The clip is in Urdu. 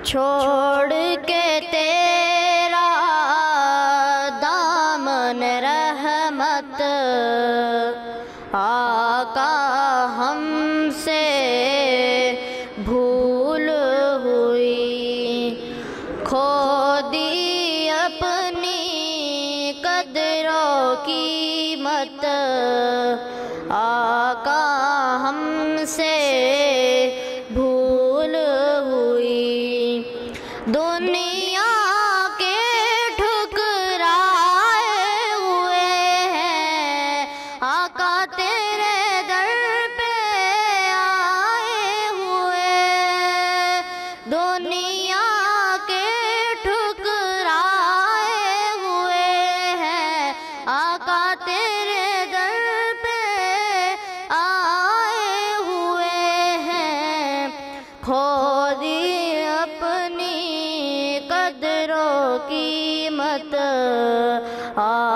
چھوڑ کے تیرا دامن رحمت آقا ہم سے بھول ہوئی، کھو دی اپنی قدر و قیمت آقا ہم سے بھول ہوئی۔ دنیا کے ٹھکرائے ہوئے ہیں آقا تیرے در پہ آئے ہوئے، دنیا کے ٹھکرائے ہوئے ہیں آقا تیرے در پہ آئے ہوئے ہیں، کھو دی اپنی قدر و قیمت